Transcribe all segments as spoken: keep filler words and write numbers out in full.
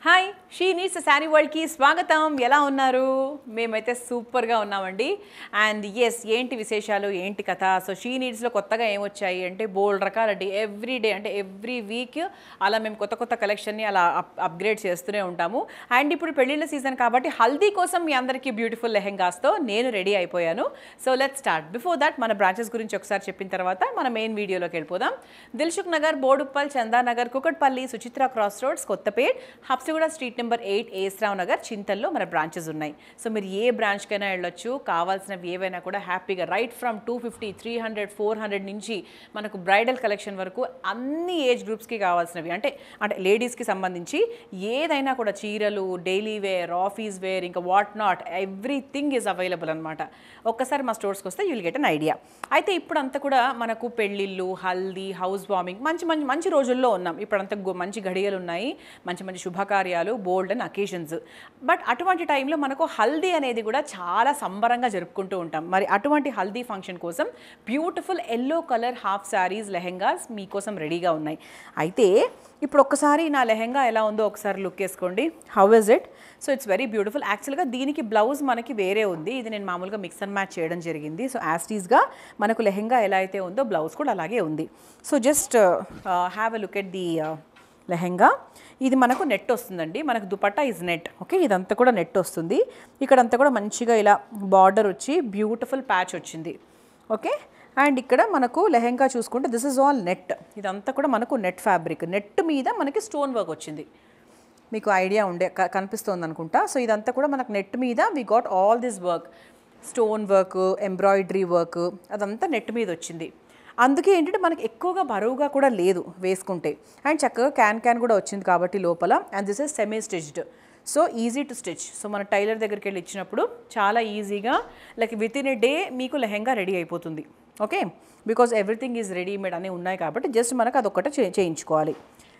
Hi She Needs Saree వరల్డ్కి స్వాగతం. ఎలా ఉన్నారు? మేమైతే సూపర్గా ఉన్నామండి. అండ్ ఎస్, ఏంటి విశేషాలు, ఏంటి కథ? సో షీ నీడ్స్లో కొత్తగా ఏమొచ్చాయి అంటే బోల్డ్ రకాలండి. ఎవ్రీ డే అంటే ఎవ్రీ వీక్ అలా మేము కొత్త కొత్త కలెక్షన్ని అలా అప్ అప్గ్రేడ్ చేస్తూనే ఉంటాము. అండ్ ఇప్పుడు పెళ్ళిళ్ళ సీజన్ కాబట్టి హల్దీ కోసం మీ అందరికీ బ్యూటిఫుల్ లెహెంగాస్తో నేను రెడీ అయిపోయాను. So let's start. Before that మన బ్రాంచెస్ గురించి ఒకసారి చెప్పిన తర్వాత మన మెయిన్ వీడియోలోకి వెళ్ళిపోదాం. Dilsukh Nagar, Boduppal, Chandanagar, Kukatpally, Suchitra cross roads, Kothapet, Habsiguda street number eight, AS Rao Nagar, చింతల్లో మన బ్రాంచెస్ ఉన్నాయి. సో మీరు ఏ బ్రాంచ్కైనా వెళ్ళొచ్చు. కావాల్సినవి ఏవైనా కూడా హ్యాపీగా right from two fifty three hundred four hundred నుంచి మనకు బ్రైడల్ కలెక్షన్ వరకు అన్ని ఏజ్ గ్రూప్స్కి కావాల్సినవి అంటే అంటే లేడీస్కి సంబంధించి ఏదైనా కూడా చీరలు, డైలీ వేర్, ఆఫీస్ వేర్, ఇంకా what not everything is available అనమాట. ఒక్కసారి మా స్టోర్స్కి వస్తే you will get an idea. అయితే ఇప్పుడంతా కూడా మనకు పెళ్ళిళ్ళు, హల్దీ, హౌస్ వార్మింగ్ మంచి మంచి మంచి రోజుల్లో ఉన్నాం. ఇప్పుడంతా మంచి ఘడియలు ఉన్నాయి, మంచి మంచి శుభకార్యాలు, బోల్డ్ అండ్ అకేషన్స్. బట్ అటువంటి టైంలో మనకు హల్దీ అనేది కూడా చాలా సంబరంగా జరుపుకుంటూ ఉంటాం. మరి అటువంటి హల్దీ ఫంక్షన్ కోసం beautiful yellow colour half saris, lehengas మీకోసం రెడీగా ఉన్నాయి. అయితే ఇప్పుడు ఒక్కసారి నా లెహెంగా ఎలా ఉందో ఒకసారి లుక్ వేసుకోండి. How is it? So it's very beautiful. యాక్చువల్గా దీనికి బ్లౌజ్ మనకి వేరే ఉంది. ఇది నేను మామూలుగా మిక్స్ అండ్ మ్యాచ్ చేయడం జరిగింది. సో యాస్టీస్గా మనకు లెహెంగా ఎలా అయితే ఉందో బ్లౌజ్ కూడా అలాగే ఉంది. So just have a look at the lehenga. ఇది మనకు నెట్ వస్తుందండి. మనకు దుపట్టా ఇస్ నెట్. ఓకే, ఇదంతా కూడా నెట్ వస్తుంది. ఇక్కడంతా కూడా మంచిగా ఇలా బార్డర్ వచ్చి బ్యూటిఫుల్ ప్యాచ్ వచ్చింది. ఓకే, అండ్ ఇక్కడ మనకు లెహెంగా చూసుకుంటే దిస్ ఇస్ ఆల్ నెట్. ఇదంతా కూడా మనకు నెట్ ఫ్యాబ్రిక్. నెట్ మీద మనకి స్టోన్ వర్క్ వచ్చింది. మీకు ఐడియా ఉండే కనిపిస్తుంది అనుకుంటా. సో ఇదంతా కూడా మనకు నెట్ మీద we got all this work, stone work, embroidery work, అదంతా నెట్ మీద వచ్చింది. అందుకే ఏంటంటే మనకి ఎక్కువగా బరువుగా కూడా లేదు వేసుకుంటే. అండ్ చక్కగా క్యాన్ క్యాన్ కూడా వచ్చింది కాబట్టి లోపల. And this is semi stitched, so easy to stitch. So మన టైలర్ దగ్గరికి వెళ్ళి ఇచ్చినప్పుడు చాలా ఈజీగా like within a day మీకు లెహెంగా రెడీ అయిపోతుంది. Okay, because everything is readymade అని ఉన్నాయి కాబట్టి జస్ట్ మనకు అదొక్కటే చే చేయించుకోవాలి.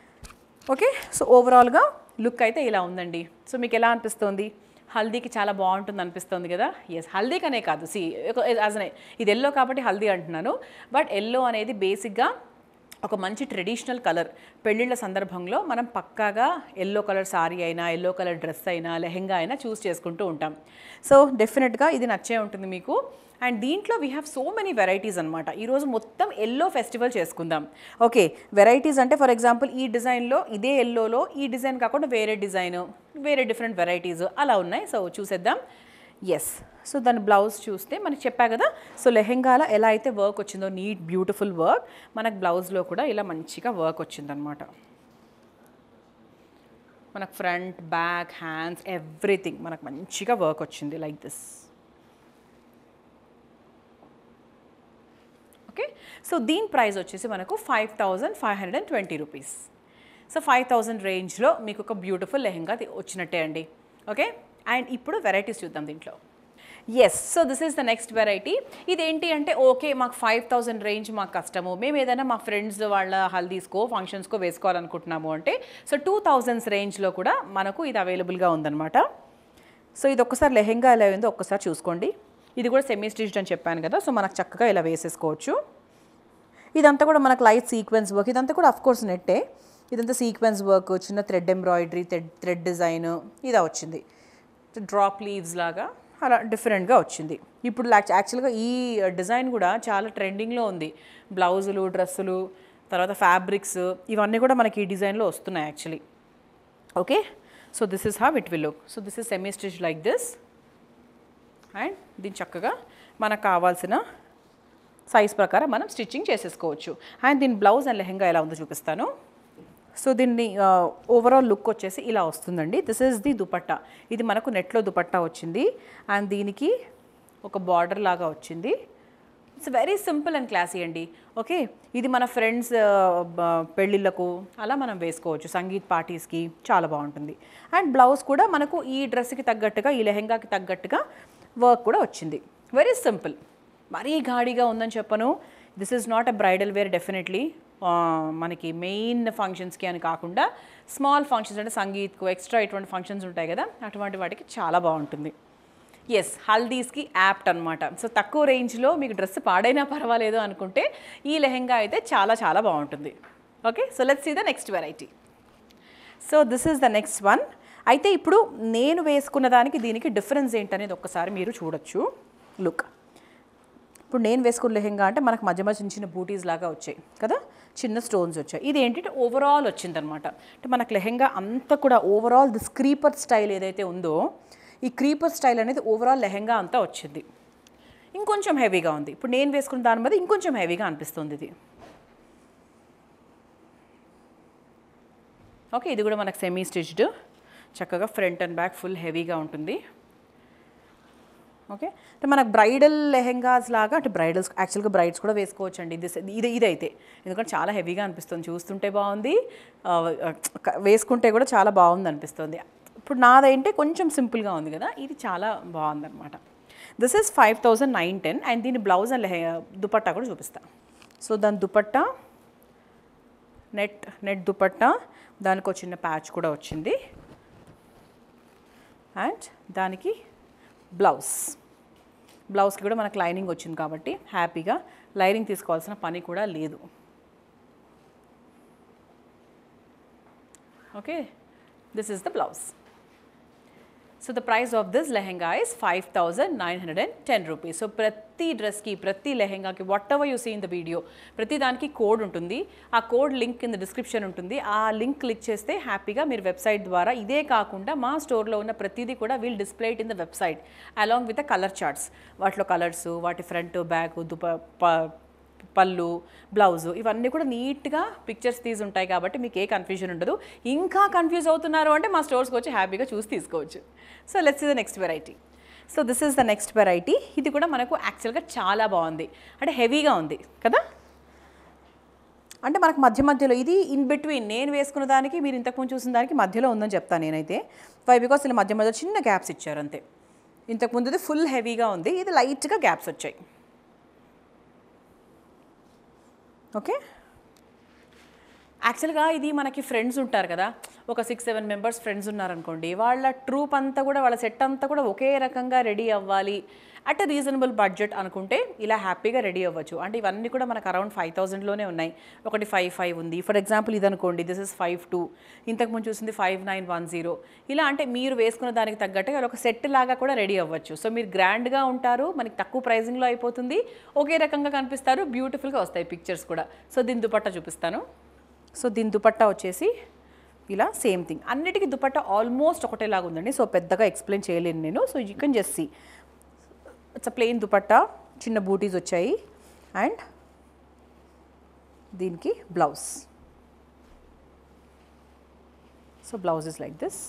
ఓకే, సో ఓవరాల్గా లుక్ అయితే ఇలా ఉందండి. సో మీకు ఎలా అనిపిస్తుంది? హల్దీకి చాలా బాగుంటుంది అనిపిస్తుంది కదా? ఎస్, హల్దీకనే కాదు, సి యాజ్ ఇది ఎల్లో కాబట్టి హల్దీ అంటున్నాను. బట్ ఎల్లో అనేది బేసిక్గా ఒక మంచి ట్రెడిషనల్ కలర్. పెళ్ళిళ్ళ సందర్భంలో మనం పక్కాగా ఎల్లో కలర్ సారీ అయినా, ఎల్లో కలర్ డ్రెస్ అయినా, లెహెంగా అయినా చూస్ చేసుకుంటూ ఉంటాం. సో డెఫినెట్గా ఇది నచ్చే ఉంటుంది మీకు. అండ్ దీంట్లో we have so many varieties అనమాట. ఈరోజు మొత్తం ఎల్లో ఫెస్టివల్ చేసుకుందాం. ఓకే, వెరైటీస్ అంటే ఫర్ ఎగ్జాంపుల్ ఈ డిజైన్లో, ఇదే ఎల్లోలో ఈ డిజైన్ కాకుండా వేరే డిజైన్, వేరే డిఫరెంట్ వెరైటీస్ అలా ఉన్నాయి. సో చూసేద్దాం. ఎస్, సో దాని బ్లౌజ్ చూస్తే మనకి చెప్పా కదా. సో లెహెంగాలో ఎలా అయితే వర్క్ వచ్చిందో నీట్ బ్యూటిఫుల్ వర్క్, మనకు బ్లౌజ్లో కూడా ఇలా మంచిగా వర్క్ వచ్చిందనమాట. మనకు ఫ్రంట్, బ్యాక్, హ్యాండ్స్ ఎవ్రీథింగ్ మనకు మంచిగా వర్క్ వచ్చింది లైక్ దిస్. ఓకే, సో దీని ప్రైస్ వచ్చేసి మనకు five thousand five hundred and twenty rupees. So five thousand రేంజ్లో మీకు ఒక బ్యూటిఫుల్ లెహెంగా వచ్చినట్టే అండి. ఓకే, అండ్ ఇప్పుడు వెరైటీస్ చూద్దాం దీంట్లో. Yes, so this is the next variety. ఇదేంటి అంటే ఓకే మాకు ఫైవ్ థౌజండ్ రేంజ్ మాకు కష్టము, మేము ఏదైనా మా ఫ్రెండ్స్ వాళ్ళ హల్దీస్కో ఫంక్షన్స్కో వేసుకోవాలనుకుంటున్నాము అంటే సో టూ థౌజండ్స్ రేంజ్లో కూడా మనకు ఇది అవైలబుల్గా ఉందన్నమాట. సో ఇది ఒక్కసారి లెహెంగా ఎలా ఉందో ఒక్కసారి చూసుకోండి. ఇది కూడా సెమీ స్టిచ్డ్ అని చెప్పాను కదా. సో మనకు చక్కగా ఇలా వేసేసుకోవచ్చు. ఇదంతా కూడా మనకు లైట్ సీక్వెన్స్ వర్క్. ఇదంతా కూడా అఫ్కోర్స్ నెట్టే. ఇదంతా సీక్వెన్స్ వర్క్, చిన్న thread embroidery, thread thread design ఇదా వచ్చింది. డ్రాప్ లీవ్స్ లాగా అలా డిఫరెంట్గా వచ్చింది. ఇప్పుడు యాక్చువల్గా ఈ డిజైన్ కూడా చాలా ట్రెండింగ్లో ఉంది. బ్లౌజులు, డ్రెస్సులు, తర్వాత ఫ్యాబ్రిక్స్ ఇవన్నీ కూడా మనకి ఈ డిజైన్లో వస్తున్నాయి actually. Okay, so this is how it will look. So this is semi stitch like this. And దీన్ని చక్కగా మనకు కావాల్సిన సైజ్ ప్రకారం మనం స్టిచ్చింగ్ చేసేసుకోవచ్చు. అండ్ దీని బ్లౌజ్ అండ్ లెహెంగా ఎలా ఉందో చూపిస్తాను. సో దీన్ని ఓవరాల్ లుక్ వచ్చేసి ఇలా వస్తుందండి. This is the dupatta. ఇది మనకు నెట్లో దుపట్టా వచ్చింది. అండ్ దీనికి ఒక బార్డర్ లాగా వచ్చింది. It's very simple and classy అండి. ఓకే, ఇది మన ఫ్రెండ్స్ పెళ్ళిళ్ళకు అలా మనం వేసుకోవచ్చు, సంగీత్ పార్టీస్కి చాలా బాగుంటుంది. అండ్ బ్లౌజ్ కూడా మనకు ఈ డ్రెస్కి తగ్గట్టుగా, ఈ లెహెంగాకి తగ్గట్టుగా వర్క్ కూడా వచ్చింది. వెరీ సింపుల్, మరీ గాడిగా ఉందని చెప్పను. This is not a bridal wear definitely. మనకి మెయిన్ ఫంక్షన్స్కి అని కాకుండా స్మాల్ ఫంక్షన్స్ అంటే సంగీత్కు ఎక్స్ట్రా ఇటువంటి ఫంక్షన్స్ ఉంటాయి కదా, అటువంటి వాటికి చాలా బాగుంటుంది. ఎస్, హల్దీస్కి యాప్ట్ అనమాట. సో తక్కువ రేంజ్లో మీకు డ్రెస్ పాడైనా పర్వాలేదు అనుకుంటే ఈ లెహెంగా అయితే చాలా చాలా బాగుంటుంది. Okay, so let's see the next variety. So this is the next one. అయితే ఇప్పుడు నేను వేసుకున్న దానికి దీనికి డిఫరెన్స్ ఏంటనేది ఒక్కసారి మీరు చూడొచ్చు. లుక్, ఇప్పుడు నేను వేసుకున్న లెహెంగా అంటే మనకు మధ్య మధ్య చిన్న చిన్న బూటీస్ లాగా వచ్చాయి కదా, చిన్న స్టోన్స్ వచ్చాయి. ఇది ఏంటంటే ఓవరాల్ వచ్చిందనమాట. అంటే మనకు లెహెంగా అంతా కూడా ఓవరాల్ దిస్ క్రీపర్ స్టైల్ ఏదైతే ఉందో ఈ క్రీపర్ స్టైల్ అనేది ఓవరాల్ లెహెంగా అంతా వచ్చింది. ఇంకొంచెం హెవీగా ఉంది. ఇప్పుడు నేను వేసుకున్న దాని మీద ఇంకొంచెం హెవీగా అనిపిస్తుంది ఇది. ఓకే, ఇది కూడా మనకు సెమీ స్టిచ్డ్, చక్కగా ఫ్రంట్ అండ్ బ్యాక్ ఫుల్ హెవీగా ఉంటుంది. ఓకే, అంటే మనకు బ్రైడల్ లెహెంగాస్ లాగా, అంటే బ్రైడల్స్ యాక్చువల్గా బ్రైడ్స్ కూడా వేసుకోవచ్చు అండి ఇది ఇది ఇదైతే, ఎందుకంటే చాలా హెవీగా అనిపిస్తుంది. చూస్తుంటే బాగుంది, వేసుకుంటే కూడా చాలా బాగుంది అనిపిస్తుంది. ఇప్పుడు నాదంటే కొంచెం సింపుల్గా ఉంది కదా, ఇది చాలా బాగుందన్నమాట. This is five thousand nine ten and దీని బ్లౌజ్ అండ్ లెహె దుపట్టా కూడా చూపిస్తాను. సో దాని దుపట్టా నెట్ నెట్ దుపట్టా, దానికి ఒక చిన్న ప్యాచ్ కూడా వచ్చింది. అండ్ దానికి బ్లౌజ్ బ్లౌజ్కి కూడా మనకు లైనింగ్ వచ్చింది కాబట్టి హ్యాపీగా లైనింగ్ తీసుకోవాల్సిన పని కూడా లేదు. Okay, this is the blouse. So the price of this lehenga is five thousand nine hundred and ten rupees. So ప్రతి డ్రెస్కి, ప్రతి లెహెంగాకి, whatever you see in the video, ప్రతి దానికి కోడ్ ఉంటుంది. ఆ కోడ్ లింక్ కింద డిస్క్రిప్షన్ ఉంటుంది. ఆ లింక్ క్లిక్ చేస్తే హ్యాపీగా మీరు వెబ్సైట్ ద్వారా, ఇదే కాకుండా మా స్టోర్లో ఉన్న ప్రతిదీ కూడా we'll display it in the website along with the colour charts. వాటిలో కలర్స్, వాటి ఫ్రంట్ బ్యాక్, దుప పళ్ళు, బ్లౌజు, ఇవన్నీ కూడా నీట్గా పిక్చర్స్ తీసి ఉంటాయి కాబట్టి మీకు ఏ కన్ఫ్యూజన్ ఉండదు. ఇంకా కన్ఫ్యూజ్ అవుతున్నారు అంటే మా స్టోర్స్కి వచ్చి హ్యాపీగా చూసి తీసుకోవచ్చు. So let's see the next variety. So this is the next variety. ఇది కూడా మనకు యాక్చువల్గా చాలా బాగుంది, అంటే హెవీగా ఉంది కదా. అంటే మనకు మధ్య మధ్యలో ఇది ఇన్ బిట్వీన్ నేను వేసుకున్న దానికి మీరు ఇంతకుముందు చూసిన దానికి మధ్యలో ఉందని చెప్తాను నేనైతే. వై బికాస్ ఇలా మధ్య మధ్యలో చిన్న గ్యాప్స్ ఇచ్చారు అంతే. ఇంతకుముందు ఇది ఫుల్ హెవీగా ఉంది, ఇది లైట్గా గ్యాప్స్ వచ్చాయి. ఓకే, యాక్చువల్గా ఇది మనకి ఫ్రెండ్స్ ఉంటారు కదా, ఒక సిక్స్ సెవెన్ మెంబర్స్ ఫ్రెండ్స్ ఉన్నారనుకోండి, వాళ్ళ ట్రూప్ అంతా కూడా, వాళ్ళ సెట్ అంతా కూడా ఒకే రకంగా రెడీ అవ్వాలి అట్ ఎ రీజనబుల్ బడ్జెట్ అనుకుంటే ఇలా హ్యాపీగా రెడీ అవ్వచ్చు. అంటే ఇవన్నీ కూడా మనకు అరౌండ్ ఫైవ్ థౌజండ్లోనే ఉన్నాయి. ఒకటి ఫైవ్ ఫైవ్ ఉంది ఫర్ ఎగ్జాంపుల్, ఇది అనుకోండి, దిస్ ఇస్ ఫైవ్ టూ, ఇంతకుముందు చూసింది ఫైవ్ నైన్ వన్ జీరో. ఇలా అంటే మీరు వేసుకున్న దానికి తగ్గట్టుగా ఒక సెట్ లాగా కూడా రెడీ అవ్వచ్చు. సో మీరు గ్రాండ్గా ఉంటారు, మనకి తక్కువ ప్రైజింగ్లో అయిపోతుంది, ఒకే రకంగా కనిపిస్తారు, బ్యూటిఫుల్గా వస్తాయి పిక్చర్స్ కూడా. సో దీని దుపట్టా చూపిస్తాను. సో దీని దుపట్టా వచ్చేసి ఇలా సేమ్ థింగ్, అన్నిటికీ దుపట్టా ఆల్మోస్ట్ ఒకటేలాగా ఉందండి. సో పెద్దగా ఎక్స్ప్లెయిన్ చేయలేను నేను. So you can just see it's a plain dupatta, చిన్న బూటీస్ వచ్చాయి. అండ్ దీనికి blouse. So blouse is like this.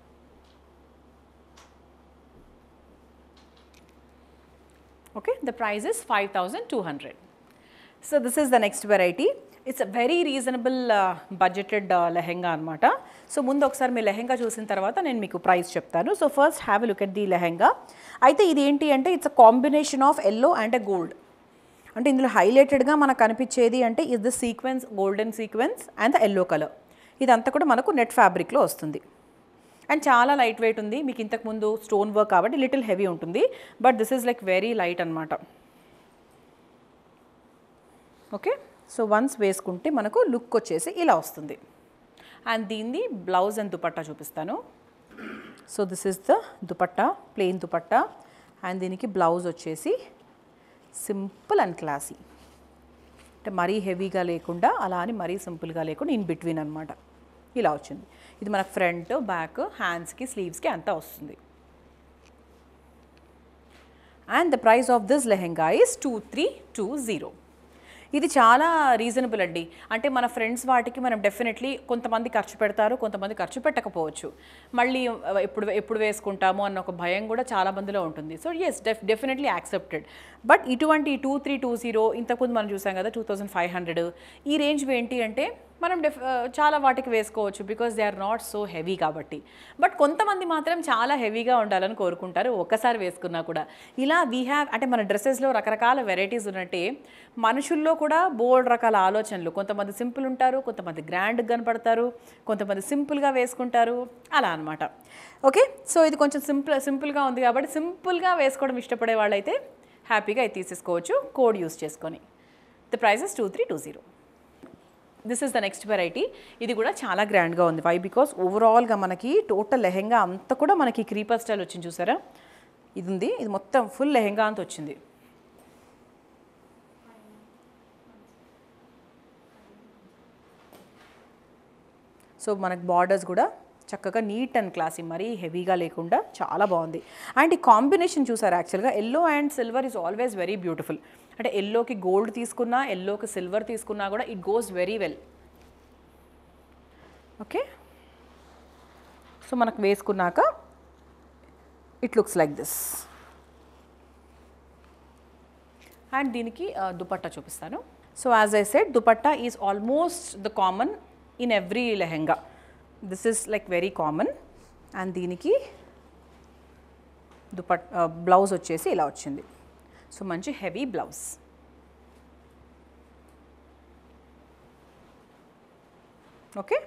Okay, the price is five thousand two hundred. So this is the next variety. It's a very reasonable budgeted lehenga అనమాట. So ముందు ఒకసారి మీ లెహెంగా చూసిన తర్వాత నేను మీకు ప్రైస్ చెప్తాను. So first have a look at the lehenga. అయితే ఇది ఏంటి అంటే it's a combination of yellow and a gold. అంటే ఇందులో హైలైటెడ్గా మనకు కనిపించేది అంటే is the sequence, golden sequence and the yellow colour. ఇదంతా కూడా మనకు నెట్ ఫ్యాబ్రిక్లో వస్తుంది. అండ్ చాలా లైట్ వెయిట్ ఉంది. మీకు ఇంతకుముందు స్టోన్ వర్క్ కాబట్టి లిటిల్ హెవీ ఉంటుంది, but this is like very light అనమాట. ఓకే, సో వన్స్ వేసుకుంటే మనకు లుక్ వచ్చేసి ఇలా వస్తుంది. అండ్ దీన్ని బ్లౌజ్ అండ్ దుపట్టా చూపిస్తాను. So this is the dupatta, plain dupatta. And దీనికి బ్లౌజ్ వచ్చేసి సింపుల్ అండ్ క్లాసీ, అంటే మరీ హెవీగా లేకుండా, అలా అని మరీ సింపుల్గా లేకుండా ఇన్ బిట్వీన్ అనమాట. ఇలా వచ్చింది. ఇది మనకు ఫ్రంట్, బ్యాక్, హ్యాండ్స్కి, స్లీవ్స్కి అంతా వస్తుంది. And the price of this lehenga is two three two zero. ఇది చాలా రీజనబుల్ అండి. అంటే మన ఫ్రెండ్స్ వాటికి మనం డెఫినెట్లీ కొంతమంది ఖర్చు పెడతారు, కొంతమంది ఖర్చు పెట్టకపోవచ్చు. మళ్ళీ ఎప్పుడు ఎప్పుడు వేసుకుంటాము అన్న ఒక భయం కూడా చాలా మందిలో ఉంటుంది. సో ఎస్, డెఫ్ డెఫినెట్లీ యాక్సెప్టెడ్. బట్ ఇటువంటి టూ త్రీ టూ జీరో ఇంతకుముందు మనం చూసాం కదా టూ థౌజండ్ ఫైవ్ హండ్రెడ్ ఈ రేంజ్ ఏంటి అంటే మనం డెఫ్ చాలా వాటికి వేసుకోవచ్చు, because they are not so heavy కాబట్టి. బట్ కొంతమంది మాత్రం చాలా హెవీగా ఉండాలని కోరుకుంటారు ఒక్కసారి వేసుకున్నా కూడా. ఇలా వీ హ్యావ్, అంటే మన డ్రెస్సెస్లో రకరకాల వెరైటీస్ ఉన్నట్టే మనుషుల్లో కూడా బోల్డ్ రకాల ఆలోచనలు. కొంతమంది సింపుల్ ఉంటారు, కొంతమంది గ్రాండ్గా కనపడతారు, కొంతమంది సింపుల్గా వేసుకుంటారు, అలా అనమాట. ఓకే, సో ఇది కొంచెం సింపుల్ సింపుల్గా ఉంది కాబట్టి సింపుల్గా వేసుకోవడం ఇష్టపడే వాళ్ళైతే హ్యాపీగా ఇది తీసేసుకోవచ్చు కోడ్ యూస్ చేసుకొని. The prices two three two zero. This is the next variety. ఇది కూడా చాలా గ్రాండ్గా ఉంది. వై బికాస్ ఓవరాల్గా మనకి టోటల్ లెహెంగా అంతా కూడా మనకి క్రీపర్ స్టైల్ వచ్చింది చూసారా, ఇది ఉంది. ఇది మొత్తం ఫుల్ లెహెంగా అంత వచ్చింది. సో మనకు బార్డర్స్ కూడా చక్కగా నీట్ అండ్ క్లాసీ, మరీ హెవీగా లేకుండా చాలా బాగుంది. అండ్ ఈ కాంబినేషన్ చూసారు, యాక్చువల్గా yellow and silver is always very beautiful. అంటే ఎల్లోకి గోల్డ్ తీసుకున్నా, ఎల్లోకి సిల్వర్ తీసుకున్నా కూడా it goes very well. Okay, so మనకు వేసుకున్నాక it looks like this. And దీనికి దుపట్టా చూపిస్తాను. So as I said, dupatta is almost the common in every lehenga. This is like very common. And దీనికి దుపట్ బ్లౌజ్ వచ్చేసి ఇలా వచ్చింది. సో మంచి heavy blouse. Okay,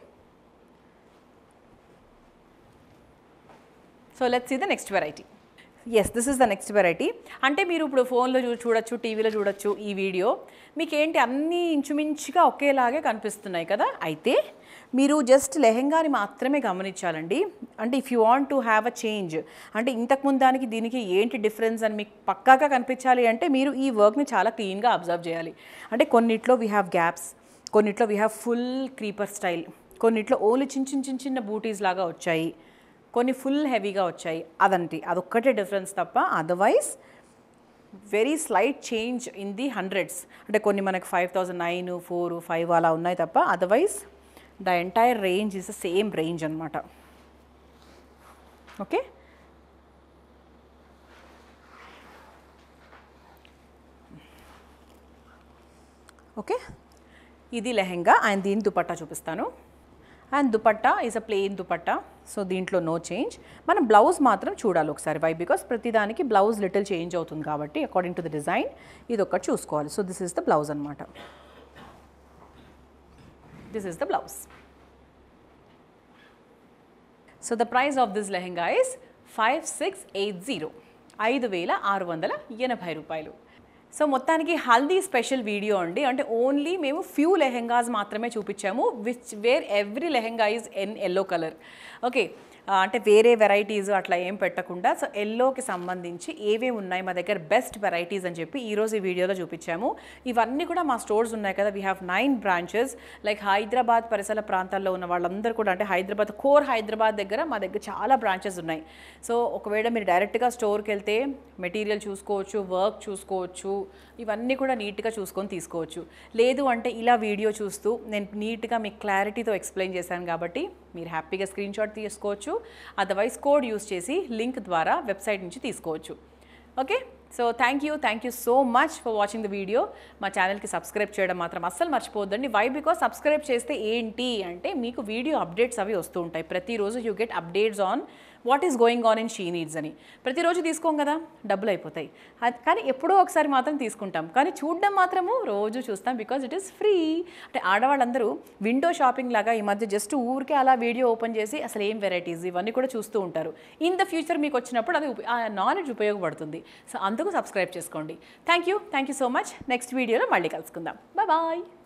so let's see the next variety. Yes, this is the next variety. అంటే మీరు ఇప్పుడు ఫోన్లో చూ చూడొచ్చు టీవీలో చూడొచ్చు ఈ వీడియో. మీకేంటి అన్నీ ఇంచుమించుగా ఒకేలాగే కనిపిస్తున్నాయి కదా. అయితే మీరు జస్ట్ లెహెంగాని మాత్రమే గమనించాలండి. అంటే if you want to have a change, అంటే ఇంతకుముందు దానికి దీనికి ఏంటి డిఫరెన్స్ అని మీకు పక్కాగా కనిపించాలి అంటే మీరు ఈ వర్క్ని చాలా క్లీన్గా అబ్జర్వ్ చేయాలి. అంటే కొన్నిట్లో వీ హ్యావ్ గ్యాప్స్, కొన్నిట్లో we have full creeper style, కొన్నిట్లో ఓన్లీ చిన్న చిన్న చిన్న చిన్న బూటీస్ లాగా వచ్చాయి, కొన్ని ఫుల్ హెవీగా వచ్చాయి. అదంటే అదొక్కటే డిఫరెన్స్ తప్ప otherwise very slight change in the hundreds. అంటే కొన్ని మనకు five thousand nine four five అలా ఉన్నాయి తప్ప otherwise the entire range is the same range అనమాట. ఓకే, ఓకే ఇది లెహెంగా. అండ్ దీని దుపట్టా చూపిస్తాను. And dupatta is a plain dupatta. So దీంట్లో నో చేంజ్. మనం బ్లౌజ్ మాత్రం చూడాలి ఒకసారి. వై బికాస్ ప్రతిదానికి బ్లౌజ్ లిటిల్ చేంజ్ అవుతుంది కాబట్టి అకార్డింగ్ టు ద డిజైన్ ఇది ఒకటి చూసుకోవాలి. So this is the blouse అనమాట. This is the blouse. So the price of this lehenga is five six eight zero ఐదు వేల ఆరు వందల ఎనభై రూపాయలు. సో మొత్తానికి హల్దీ స్పెషల్ వీడియో అండి. అంటే ఓన్లీ మేము ఫ్యూ లెహెంగాస్ మాత్రమే చూపించాము, which where every lehenga is in yellow colour. Okay, అంటే వేరే వెరైటీస్ అట్లా ఏం పెట్టకుండా సో ఎల్లోకి సంబంధించి ఏవేమి ఉన్నాయి మా దగ్గర బెస్ట్ వెరైటీస్ అని చెప్పి ఈరోజు ఈ వీడియోలో చూపించాము. ఇవన్నీ కూడా మా స్టోర్స్ ఉన్నాయి కదా. We have nine branches. Like Hyderabad పరిసర ప్రాంతాల్లో ఉన్న వాళ్ళందరూ కూడా, అంటే హైదరాబాద్ కోర్ హైదరాబాద్ దగ్గర మా దగ్గర చాలా బ్రాంచెస్ ఉన్నాయి. సో ఒకవేళ మీరు డైరెక్ట్గా స్టోర్కి వెళ్తే మెటీరియల్ చూసుకోవచ్చు, వర్క్ చూసుకోవచ్చు, ఇవన్నీ కూడా నీట్గా చూసుకొని తీసుకోవచ్చు. లేదు అంటే ఇలా వీడియో చూస్తూ నేను నీట్గా మీకు క్లారిటీతో ఎక్స్ప్లెయిన్ చేశాను కాబట్టి మీరు హ్యాపీగా స్క్రీన్ షాట్ తీసుకోవచ్చు. అదర్వైజ్ కోడ్ యూస్ చేసి లింక్ ద్వారా వెబ్సైట్ నుంచి తీసుకోవచ్చు. Okay, so thank you thank you so much for watching the video. మా ఛానల్కి సబ్స్క్రైబ్ చేయడం మాత్రం అస్సలు మర్చిపోవద్దండి. వై బికాస్ సబ్స్క్రైబ్ చేస్తే ఏంటి అంటే మీకు వీడియో అప్డేట్స్ అవి వస్తూ ఉంటాయి. ప్రతిరోజు you get updates on what is going on in She Needs అని. ప్రతిరోజు తీసుకోం కదా, డబ్బులు అయిపోతాయి. కానీ ఎప్పుడో ఒకసారి మాత్రం తీసుకుంటాం, కానీ చూడడం మాత్రము రోజు చూస్తాం బికాజ్ ఇట్ ఈస్ ఫ్రీ. అంటే ఆడవాళ్ళందరూ విండో షాపింగ్ లాగా ఈ మధ్య జస్ట్ ఊరికే అలా వీడియో ఓపెన్ చేసి అసలు ఏం వెరైటీస్ ఇవన్నీ కూడా చూస్తూ ఉంటారు. ఇన్ ద ఫ్యూచర్ మీకు వచ్చినప్పుడు అది ఆ నాలెడ్జ్ ఉపయోగపడుతుంది. సో అందుకు సబ్స్క్రైబ్ చేసుకోండి. Thank you thank you so much. Next వీడియోలో మళ్ళీ కలుసుకుందాం. Bye bye.